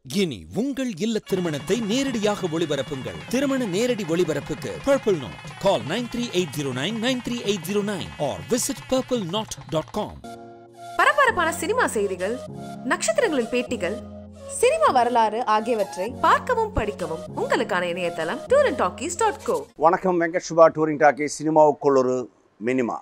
இனி உங்கள் இல்ல திருமணத்தை நேரடியாக ஒளிபரப்புங்கள். திருமண நேரடி ஒளிபரப்புக்கு Purple Knot. Call 9380993809 or visit purpleknot.com. பரபரப்பான சினிமா செய்திகள், நட்சத்திரங்களின் பேட்டிகள், சினிமா வரலாறு ஆகியவற்றை பார்க்கவும் படிக்கவும் உங்களுக்கான இணையதளம் touringtalkies.co. வணக்கம், வெங்கட் சுபா. டூரிங் டாக்கீஸ் சினிமாவுக்குள் ஒரு மினிமா.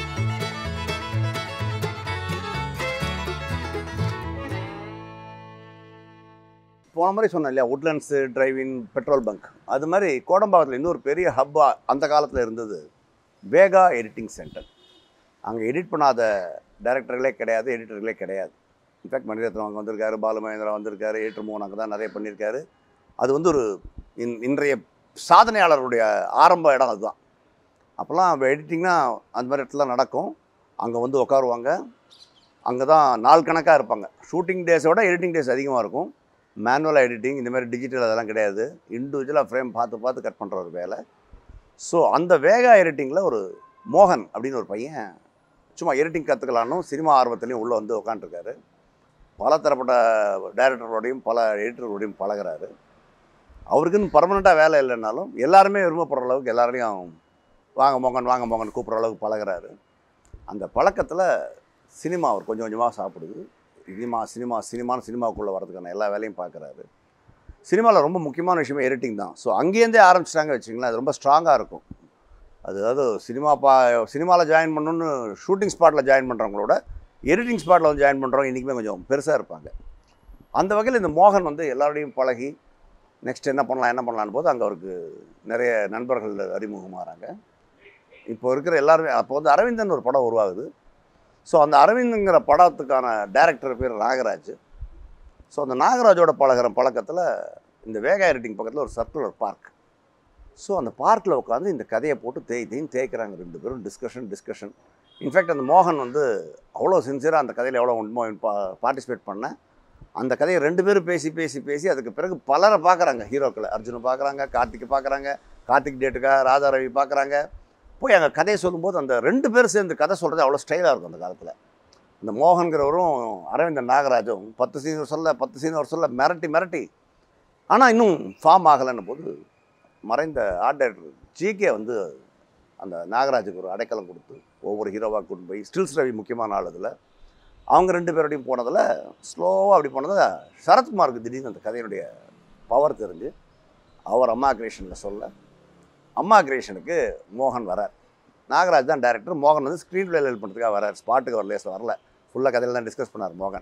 போன மாதிரி சொன்னேன் இல்லையா, உட்லண்ட்ஸு டிரைவின் பெட்ரோல் பங்க், அது மாதிரி கோடம்பாக்கத்தில் இன்னொரு பெரிய ஹப்பாக அந்த காலத்தில் இருந்தது வேகா எடிட்டிங் சென்டர். அங்கே எடிட் பண்ணாத டைரக்டர்களே கிடையாது, எடிட்டர்களே கிடையாது. இன்ஃபேக்ட் மணிரத்னம் அங்கே வந்திருக்காரு, பாலுமகேந்திரா வந்திருக்காரு, ஏற்று மோகன் அங்கே தான் நிறைய பண்ணியிருக்காரு. அது வந்து ஒரு இன்றைய சாதனையாளருடைய ஆரம்ப இடம் அதுதான். அப்போல்லாம் எடிட்டிங்னா அந்த மாதிரி இடத்துல நடக்கும். அங்கே வந்து உட்காருவாங்க, அங்கே தான் நாள் கணக்காக இருப்பாங்க. ஷூட்டிங் டேஸோட எடிட்டிங் டேஸ் அதிகமாக இருக்கும். மேனுவல் எடிட்டிங் இந்த மாதிரி டிஜிட்டல் அதெல்லாம் கிடையாது. இண்டிவிஜுவலாக ஃப்ரேம் பார்த்து கட் பண்ணுற ஒரு வேலை. ஸோ அந்த வேகா எடிட்டிங்கில் ஒரு மோகன் அப்படின்னு ஒரு பையன் சும்மா எடிட்டிங் கற்றுக்கலான்னு சினிமா ஆர்வத்துலேயும் உள்ளே வந்து உட்காந்துருக்காரு. பல தரப்பட்ட டைரக்டரோடையும் பல எடிட்டரோடையும் பழகிறாரு. அவருக்குன்னு பர்மனெண்ட்டாக வேலை இல்லைன்னாலும் எல்லாருமே விரும்பப்படுற அளவுக்கு எல்லாரையும் வாங்க மோகன் கூப்பிட்ற அளவுக்கு பழகிறாரு. அந்த பழக்கத்தில் சினிமா அவர் கொஞ்சம் கொஞ்சமாக சாப்பிடுது. சினிமாவுக்குள்ளே வரதுக்கான எல்லா வேலையும் பார்க்குறாரு. சினிமாவில் ரொம்ப முக்கியமான விஷயமே எடிட்டிங் தான். ஸோ அங்கேருந்தே ஆரம்பிச்சிட்டாங்க வச்சுங்களேன். அது ரொம்ப ஸ்ட்ராங்காக இருக்கும். அதாவது சினிமாவில் ஜாயின் பண்ணணுன்னு ஷூட்டிங் ஸ்பாட்டில் ஜாயின் பண்ணுறவங்களோட எடிட்டிங் ஸ்பாட்டில் வந்து ஜாயின் பண்ணுறவங்க இன்றைக்குமே கொஞ்சம் பெருசாக இருப்பாங்க. அந்த வகையில் இந்த மோகன் வந்து எல்லாரோடையும் பழகி நெக்ஸ்ட் என்ன பண்ணலான்னு போது அங்கே அவருக்கு நிறைய நண்பர்கள் அறிமுகமாகறாங்க. இப்போ இருக்கிற எல்லாருமே அப்போ வந்து அரவிந்தன் ஒரு படம் உருவாகுது. ஸோ அந்த அரவிந்துங்கிற படத்துக்கான டைரக்டர் பேர் நாகராஜ். ஸோ அந்த நாகராஜோட பழக்கத்தில் இந்த வேகா எடிட்டிங் பக்கத்தில் ஒரு சர்க்குலர் பார்க். ஸோ அந்த பார்க்கில் உட்காந்து இந்த கதையை போட்டு தேய்க்கிறாங்க ரெண்டு பேரும். டிஸ்கஷன். இன்ஃபேக்ட் அந்த மோகன் வந்து அவ்வளோ சின்சியராக அந்த கதையில் எவ்வளோ பார்ட்டிசிபேட் பண்ண அந்த கதையை ரெண்டு பேரும் பேசி அதுக்கு பிறகு பலரை பார்க்குறாங்க. ஹீரோக்களை அர்ஜுனை பார்க்குறாங்க, கார்த்திக் பார்க்குறாங்க, கார்த்திக் டேட்டுக்காக ராதா ரவி பார்க்குறாங்க. போய் அங்கே கதையை சொல்லும்போது அந்த ரெண்டு பேரும் சேர்ந்து கதை சொல்கிறது அவ்வளோ ஸ்டைலாக இருக்கும். அந்த காலத்தில் இந்த மோகன்கிறவரும் அரவிந்தன் நாகராஜும் 10 சீன் ஒரு சொல்ல மிரட்டி ஆனால் இன்னும் ஃபார்ம் ஆகலைன்னு போது மறைந்த ஆர்ட் டைரக்டர் ஜிகே வந்து அந்த நாகராஜுக்கு ஒரு அடைக்கலம் கொடுத்து ஒவ்வொரு ஹீரோவாக கூட்டு போய் ஸ்டில்ஸ் ரவி முக்கியமான ஆள் அதில் அவங்க ரெண்டு பேரோடையும் போனதில் ஸ்லோவாக அப்படி போனதில் சரத்குமாருக்கு திடீர்னு அந்த கதையினுடைய பவர் தெரிஞ்சு அவர் அம்மா கிரியேஷனில் சொல்ல அம்மா கிரியேஷனுக்கு மோகன் வரார். நாகராஜ் தான் டைரக்டர். மோகன் வந்து ஸ்க்ரீன் பிளே ஹெல்ப் பண்ணுறதுக்காக வரார். ஸ்பாட்டுக்கு வரல ஃபுல்லாக கதையில் தான் டிஸ்கஸ் பண்ணார் மோகன்.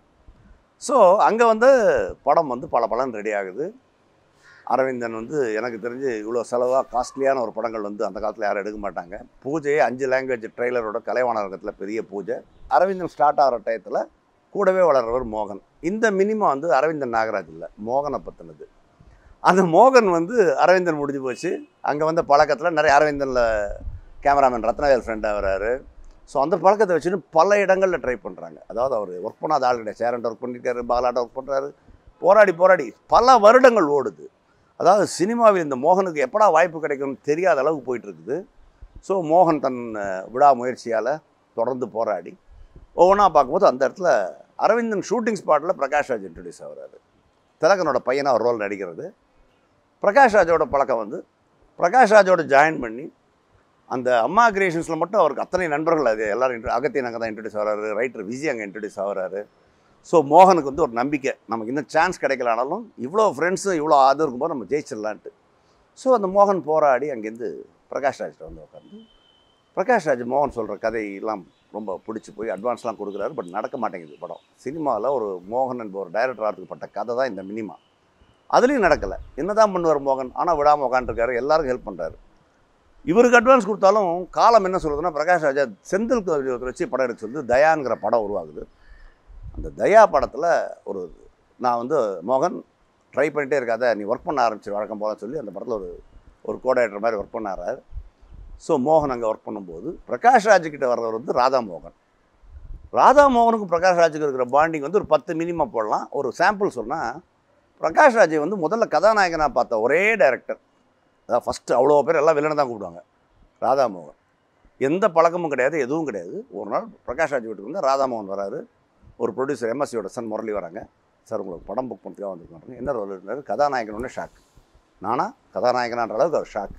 ஸோ அங்கே வந்து படம் வந்து பலன்னு ரெடி ஆகுது. அரவிந்தன் வந்து எனக்கு தெரிஞ்சு இவ்வளோ செலவாக காஸ்ட்லியான ஒரு படங்கள் வந்து அந்த காலத்தில் யாரும் எடுக்க மாட்டாங்க. பூஜையே 5 லாங்குவேஜ் ட்ரெய்லரோட கலைவாணரங்கத்தில் பெரிய பூஜை. அரவிந்தன் ஸ்டார்ட் ஆகிற டயத்தில் கூடவே வளர்றவர் மோகன். இந்த மினிமா வந்து அரவிந்தன் நாகராஜ் இல்லை, மோகனை பற்றினது. அந்த மோகன் வந்து அரவிந்தன் முடிஞ்சு போச்சு. அங்கே வந்த பழக்கத்தில் நிறைய அரவிந்தனில் கேமராமேன் ரத்னவேல் ஃப்ரெண்டாக வர்றாரு. ஸோ அந்த பழக்கத்தை வச்சுன்னு பல இடங்களில் ட்ரை பண்ணுறாங்க. அதாவது அவர் ஒர்க் பண்ணாத ஆள் கிடையாது. சேரண்ட ஒர்க் பண்ணியிருக்காரு, பாலாட்ட ஒர்க் பண்ணுறாரு. போராடி பல வருடங்கள் ஓடுது. அதாவது சினிமாவில் இந்த மோகனுக்கு எப்படா வாய்ப்பு கிடைக்கும்னு தெரியாத அளவுக்கு போயிட்டுருக்குது. ஸோ மோகன் தன் விடாமுயற்சியால் தொடர்ந்து போராடி ஒவ்வொன்றா பார்க்கும்போது அந்த இடத்துல அரவிந்தன் ஷூட்டிங் ஸ்பாட்டில் பிரகாஷ் ராஜ் இன்ட்ரடியூஸ் ஆகிறாரு. திலகனோட பையனாக ஒரு ரோல் நடிக்கிறது. பிரகாஷ் ராஜோட பழக்கம் வந்து பிரகாஷ் ராஜோட ஜாயின் பண்ணி அந்த அம்மா கிரியேஷன்ஸில் மட்டும் அவருக்கு அத்தனை நண்பர்கள் அது எல்லோரும் அகத்தியன் அங்கே தான் இன்ட்ரடியூஸ் ஆகிறாரு. ரைட்டர் விஜய் அங்கே இன்ட்ரடியூஸ் ஆகிறாரு. ஸோ மோகனுக்கு வந்து ஒரு நம்பிக்கை, நமக்கு இன்னும் சான்ஸ் கிடைக்கலனாலும் இவ்வளோ ஃப்ரெண்ட்ஸும் இவ்வளோ ஆதரவு இருக்கும்போது நம்ம ஜெயிச்சிடலான்ட்டு. ஸோ அந்த மோகன் போராடி அங்கேருந்து பிரகாஷ் ராஜ்கிட்ட வந்து உட்காந்து பிரகாஷ் ராஜ் மோகன் சொல்கிற கதையெல்லாம் ரொம்ப பிடிச்சி போய் அட்வான்ஸ்லாம் கொடுக்குறாரு. பட் நடக்க மாட்டேங்குது படம். சினிமாவில் ஒரு மோகன் என்ப ஒரு டைரக்டர் ஆகிறதுக்கப்பட்ட கதை தான் இந்த மினிமா. அதுலேயும் நடக்கலை. என்ன தான் பண்ணுவார் மோகன், ஆனால் விடாமல் உட்காந்துருக்காரு, எல்லாருக்கும் ஹெல்ப் பண்ணுறாரு. இவருக்கு அட்வான்ஸ் கொடுத்தாலும் காலம் என்ன சொல்லுதுன்னா பிரகாஷ் ராஜா செந்தில் வச்சு படம் எடுக்க சொல்லி தயாங்கிற படம் உருவாகுது. அந்த தயா படத்தில் நான் வந்து மோகன் ட்ரை பண்ணிகிட்டே இருக்காத, நீ ஒர்க் பண்ண ஆரம்பிச்சு வழக்கம் போல சொல்லி அந்த படத்தில் ஒரு கோஆர்டினேட்டர் மாதிரி ஒர்க் பண்ணார். ஸோ மோகன் அங்கே ஒர்க் பண்ணும்போது பிரகாஷ் ராஜுக்கிட்ட வர்றவர் வந்து ராதா மோகனுக்கும் பிரகாஷ் ராஜுக்கு இருக்கிற பாண்டிங் வந்து ஒரு 10 மினிமா போடலாம். ஒரு சாம்பிள் சொன்னால் பிரகாஷ் ராஜை வந்து முதல்ல கதாநாயகனாக பார்த்த ஒரே டைரக்டர், அதாவது ஃபஸ்ட்டு அவ்வளோ பேர் எல்லாம் வில்லனை தான் கூப்பிடுவாங்க, ராதா மோகன். எந்த பழக்கமும் கிடையாது, எதுவும் கிடையாது. ஒரு நாள் பிரகாஷ் ராஜ் வீட்டுக்கு வந்து ராதா மோகன் வராரு. ஒரு ப்ரொடியூசர் எம்எஸ்சியோட சன் முரளி வராங்க. சார் உங்களுக்கு படம் புக் பண்ணுறதுக்காக வந்துருக்காங்க. என்ன ரோல் இருந்தார்? கதாநாயகனோட ஷாக். நானா கதாநாயகனான்ற அளவுக்கு அவர் ஷாக்.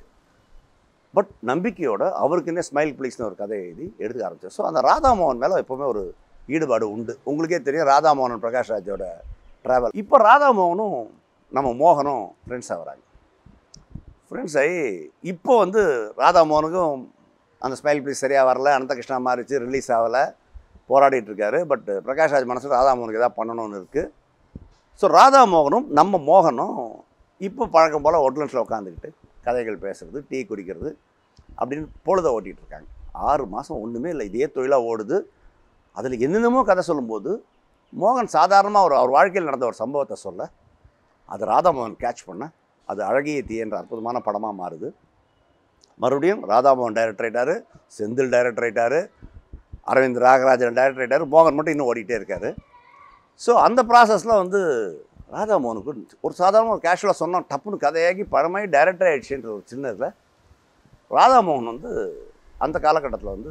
பட் நம்பிக்கையோட அவருக்கு என்ன ஸ்மைல் ப்ளீஸ்னு ஒரு கதை எழுதி எடுக்க ஆரம்பித்தார். ஸோ அந்த ராதாமோகன் மேலே எப்போவுமே ஒரு ஈடுபாடு உண்டு. உங்களுக்கே தெரியும் ராதாமோகன் பிரகாஷ் ராஜோட ட்ராவல். இப்போ ராதாமோகனும் நம்ம மோகனும் ஃப்ரெண்ட்ஸ் ஆகிறாங்க. ஃப்ரெண்ட்ஸ் ஆகி இப்போ வந்து ராதாமோகனுக்கும் அந்த ஸ்மைல் ப்ளீஸ் சரியாக வரல, அனந்தகிருஷ்ணா மாறிச்சு, ரிலீஸ் ஆகலை, போராடிட்டு இருக்காரு. பட் பிரகாஷ் ராஜ் மனசில் ராதாமோகனுக்கு எதாவது பண்ணணும்னு இருக்குது. ஸோ ராதாமோகனும் நம்ம மோகனும் இப்போ பழக்கம் போல் ஒட்லண்ட்ஸில் உட்காந்துக்கிட்டு கதைகள் பேசுகிறது, டீ குடிக்கிறது அப்படின்னு பொழுதை ஓட்டிகிட்டு இருக்காங்க. 6 மாதம் ஒன்றுமே இல்லை, இதே தொழிலாக ஓடுது. அதில் என்னென்னமோ கதை சொல்லும்போது மோகன் சாதாரணமாக அவர் வாழ்க்கையில் நடந்த ஒரு சம்பவத்தை சொல்ல அது ராதாமோகன் கேட்ச் பண்ண அது அழகிய தீ என்ற அற்புதமான படமாக மாறுது. மறுபடியும் ராதாமோகன் டைரக்டர் ஆகிட்டார், செந்தில் டைரக்டர் ஆகிட்டார், அரவிந்த் ராகராஜன் டைரக்டர் ஆகிட்டார், மோகன் மட்டும் இன்னும் ஓடிட்டே இருக்கார். ஸோ அந்த ப்ராசஸில் வந்து ராதாமோகனுக்கு ஒரு சாதாரண ஒரு கேஷுவலாக சொன்னோம், டப்புன்னு கதையாகி பழமாயி டைரக்டர் ஆகிடுச்சுன்ற ஒரு சின்ன இதில் ராதாமோகன் வந்து அந்த காலகட்டத்தில் வந்து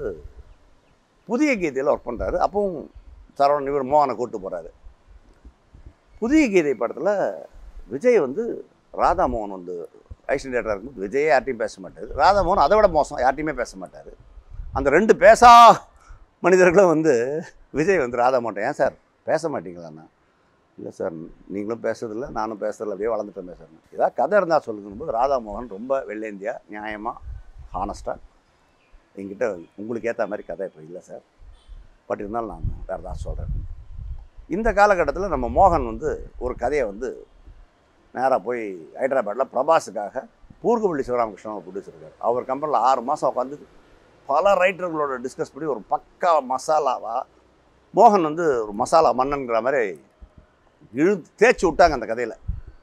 புதிய கீதையில் ஒர்க் பண்ணுறாரு. அப்பவும் சரவணன் இவர் மோகனை கூப்பிட்டு போகிறாரு. புதிய கீதை படத்தில் விஜய் வந்து ராதாமோகன் வந்து ஆக்ஷன் டேரக்டராக இருக்கும்போது விஜயே யார்ட்டையும் பேச மாட்டார். ராதாமோகன் அதை விட மோசம், யார்ட்டையுமே பேச மாட்டார். அந்த 2 பேசா மனிதர்களும் வந்து விஜய் வந்து ராதாமோகன் ஏன் சார் பேச மாட்டீங்களாண்ணா? இல்லை சார் நீங்களும் பேசுறதில்ல நானும் பேசுறதில்ல, அப்படியே வளர்ந்துட்டேன் பேசுகிறேன். ஏதாவது கதை இருந்தால் சொல்லுங்கும்போது ராதாமோகன் ரொம்ப வெள்ளேந்தியா நியாயமாக ஹானஸ்ட்டாக என்கிட்ட உங்களுக்கு ஏற்ற மாதிரி கதை இப்போ இல்லை சார், பட் இருந்தாலும் நான் வேறு ஏதாவது சொல்கிறேன். இந்த காலகட்டத்தில் நம்ம மோகன் வந்து ஒரு கதையை வந்து நேராக போய் ஹைதராபாத்தில் பிரபாஸுக்காக பூர்கவள்ளி சிவராமகிருஷ்ணன் ப்ரொடியூசர் அவர் கம்பெனியில் 6 மாதம் உட்காந்து பல ரைட்டர்களோட டிஸ்கஸ் பண்ணி ஒரு பக்கா மசாலாவாக மோகன் வந்து ஒரு மசாலா மன்னன்கிற மாதிரி தேய்ச்சி விட்டாங்க அந்த கதையில்.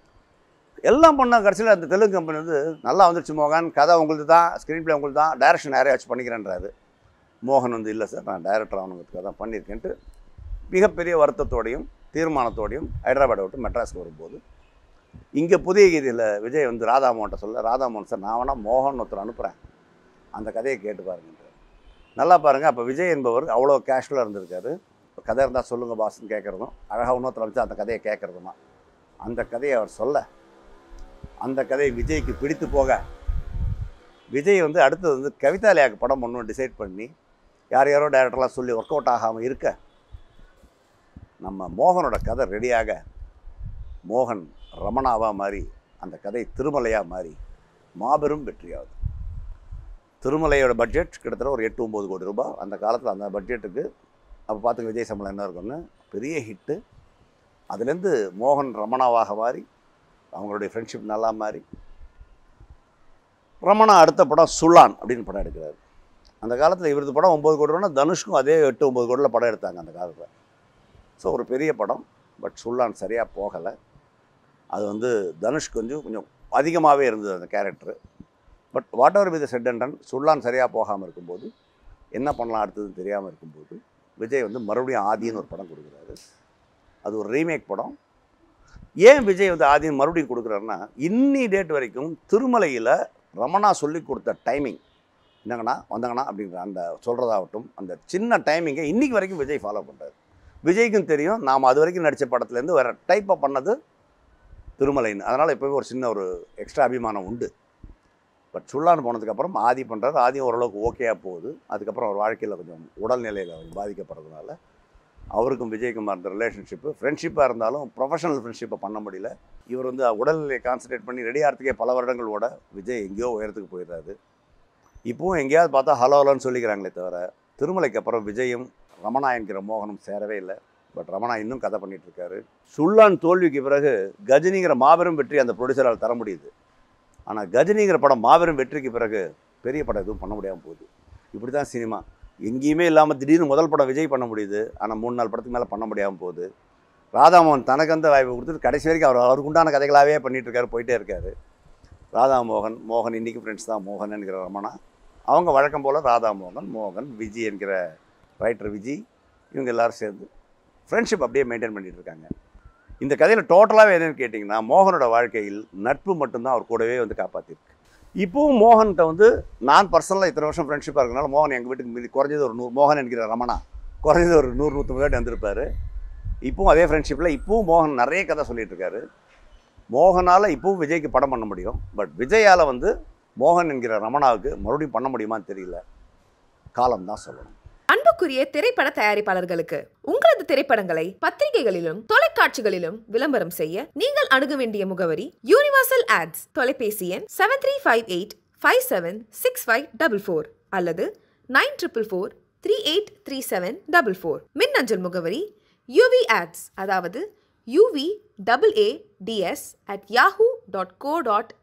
எல்லாம் பண்ணால் கடைசியில் அந்த தெலுங்கு கம்பெனி வந்து நல்லா வந்துடுச்சு மோகன், கதை உங்களுக்கு தான், ஸ்க்ரீன் பிளே உங்களுக்கு தான், டைரக்ஷன் யாரையும் வச்சு பண்ணிக்கிறேன்றாரு. மோகன் வந்து இல்லை சார் நான் டைரக்டர் ஆகணுங்கிறதுக்காக தான் பண்ணியிருக்கேன்ட்டு மிகப்பெரிய வருத்தத்தோடையும் தீர்மானத்தோடையும் ஹைதராபாடை விட்டு மெட்ராஸுக்கு வரும்போது இங்கே புதிய கீதையில் விஜய் வந்து ராதாமோகன்ட்ட சொல்ல, ராதாமோகன் சார் நான் வேணால் மோகன் ஒருத்தர் அனுப்புகிறேன், அந்த கதையை கேட்டு பாருங்கன்றார். நல்லா பாருங்கள், அப்போ விஜய் என்பவர் அவ்வளோ கேஷுவலாக இருந்திருக்காரு. கதை இருந்தால் சொல்லுங்கள் பாஸ்ன்னு கேட்குறதும், அழகாக இன்னொருத்தர் வச்சு அந்த கதையை கேட்குறதுமா, அந்த கதையை அவர் சொல்ல அந்த கதை விஜய்க்கு பிடித்து போக விஜய் வந்து அடுத்தது வந்து கவிதாலயாக்கு படம் ஒன்று டிசைட் பண்ணி யாரோ டைரக்டர்லாம் சொல்லி ஒர்க் அவுட் ஆகாமல் இருக்க நம்ம மோகனோட கதை ரெடியாக மோகன் ரமணாவாக மாறி அந்த கதை திருமலையாக மாறி மாபெரும் வெற்றியாகுது. திருமலையோட பட்ஜெட் கிட்டத்தட்ட ஒரு 8-9 கோடி ரூபாய். அந்த காலத்தில் அந்த பட்ஜெட்டுக்கு அப்போ பார்த்துங்க விஜய் சம்பளம் என்ன இருக்குன்னு பெரிய ஹிட்டு. அதுலேருந்து மோகன் ரமணாவாக மாறி அவங்களுடைய ஃப்ரெண்ட்ஷிப் நல்லா மாறி ரமணா அடுத்த படம் சுல்லான் அப்படின்னு படம் எடுக்கிறாரு. அந்த காலத்தில் இவரது படம் 9 கோடி ரூபானா தனுஷ்க்கும் அதே 8-9 கோடியில் படம் எடுத்தாங்க அந்த காலத்தில். ஸோ ஒரு பெரிய படம். பட் சுல்லான் சரியாக போகலை. அது வந்து தனுஷ் கொஞ்சம் அதிகமாகவே இருந்தது அந்த character. But whatever with set and done சுல்லான் சரியாக போகாமல் இருக்கும்போது என்ன பண்ணலாம் அடுத்ததுன்னு தெரியாமல் இருக்கும்போது விஜய் வந்து மறுபடியும் ஆதின்னு ஒரு படம் கொடுக்குறாரு. அது ஒரு ரீமேக் படம். ஏன் விஜய் வந்து ஆதின்னு மறுபடியும் கொடுக்குறாருன்னா இன்னி டேட் வரைக்கும் திருமலையில் ரமணா சொல்லி கொடுத்த டைமிங் என்னங்கண்ணா வந்தாங்கண்ணா அப்படிங்கிற அந்த சொல்கிறதாகட்டும் அந்த சின்ன டைமிங்கை இன்றைக்கி வரைக்கும் விஜய் ஃபாலோ பண்ணுறாரு. விஜய்க்கும் தெரியும் நாம் அது வரைக்கும் நடித்த படத்துலேருந்து வேறு டைப்பாக பண்ணது திருமலைன்னு. அதனால் எப்போவே ஒரு சின்ன ஒரு எக்ஸ்ட்ரா அபிமானம் உண்டு. பட் சுல்லான்னு போனதுக்கப்புறம் ஆதி பண்ணுறாரு. ஆதியும் ஓரளவுக்கு ஓகேயாக போகுது. அதுக்கப்புறம் அவர் வாழ்க்கையில் கொஞ்சம் உடல்நிலையில் கொஞ்சம் பாதிக்கப்படுறதுனால அவருக்கும் விஜய்க்கும் இருந்த ரிலேஷன்ஷிப்பு ஃப்ரெண்ட்ஷிப்பாக இருந்தாலும் ப்ரொஃபஷனல் ஃப்ரெண்ட்ஷிப்பை பண்ண முடியல. இவர் வந்து உடல்நிலையை கான்சன்ட்ரேட் பண்ணி ரெடி ஆகிறதுக்கே பல வருடங்களோட விஜய் எங்கேயோ உயரத்துக்கு போயிடுறாரு. இப்போவும் எங்கேயாவது பார்த்தா ஹலோன்னு சொல்லிக்கிறாங்களே தவிர திருமலைக்கு அப்புறம் விஜயும் ரமணா என்கிற மோகனும் சேரவே இல்லை. பட் ரமணா இன்னும் கதை பண்ணிகிட்ருக்காரு. சுல்லான் தோல்விக்கு பிறகு கஜினிங்கிற மாபெரும் வெற்றி அந்த ப்ரொடியூசரால் தர முடியுது. ஆனால் கஜினிங்கிற படம் மாபெரும் வெற்றிக்கு பிறகு பெரிய படம் எதுவும் பண்ண முடியாமல் போகுது. இப்படி தான் சினிமா எங்கேயுமே இல்லாமல் திடீர்னு முதல் படம் விஜய் பண்ண முடியுது. ஆனால் 3-4 படத்துக்கு மேலே பண்ண முடியாமல் போகுது. ராதாமோகன் தனக்கு அந்த வாய்ப்பு கொடுத்துட்டு கடைசி வரைக்கும் அவருக்கு உண்டான கதைகளாகவே பண்ணிகிட்ருக்காரு, போயிட்டே இருக்காரு. மோகன் இன்றைக்கி ஃப்ரெண்ட்ஸ் தான். மோகன் என்கிற ரமணா அவங்க வழக்கம் போல் மோகன் விஜய் என்கிற ரைட்டர் விஜய் இவங்க எல்லோரும் சேர்ந்து ஃப்ரெண்ட்ஷிப் அப்படியே மெயின்டைன் பண்ணிகிட்டு இருக்காங்க. இந்த கதையில் டோட்டலாகவே என்னென்னு கேட்டிங்கன்னா மோகனோட வாழ்க்கையில் நட்பு மட்டும்தான் அவர் கூடவே வந்து காப்பாற்றிருக்கு. இப்போவும் மோகன்கிட்ட வந்து நான் பர்சனலாக இத்தனை வருஷம் ஃப்ரெண்ட்ஷிப்பாக இருக்கனால மோகன் எங்கள் வீட்டுக்கு மீறி குறைஞ்சது ஒரு 100 மோகன் என்கிற ரமணா குறைஞ்சது ஒரு 100-150 வாட்டி வந்திருப்பார். இப்போவும் அதே ஃப்ரெண்ட்ஷிப்பில் இப்போவும் மோகன் நிறைய கதை சொல்லிகிட்டு இருக்காரு. மோகனால் இப்போவும் விஜய்க்கு படம் பண்ண முடியும். பட் விஜயால் மோகன் என்கிற ரமணாவுக்கு மறுபடியும் பண்ண முடியுமான்னு தெரியல. காலம் தான் சொல்லணும். அன்புக்குரிய திரைப்பட தயாரிப்பாளர்களுக்கு உங்களது திரைப்படங்களை பத்திரிகைகளிலும் தொலைக்காட்சிகளிலும் விளம்பரம் செய்ய நீங்கள் அணுக வேண்டிய முகவரி யூனிவர்சல் ஆட்ஸ். தொலைபேசி எண் 7358576544 அல்லது 9444383744. மின்னஞ்சல் முகவரி uvads, அதாவது uvads@yahoo.co.in.